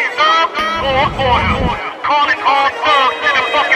thugs or order. Calling all thugs to the fucking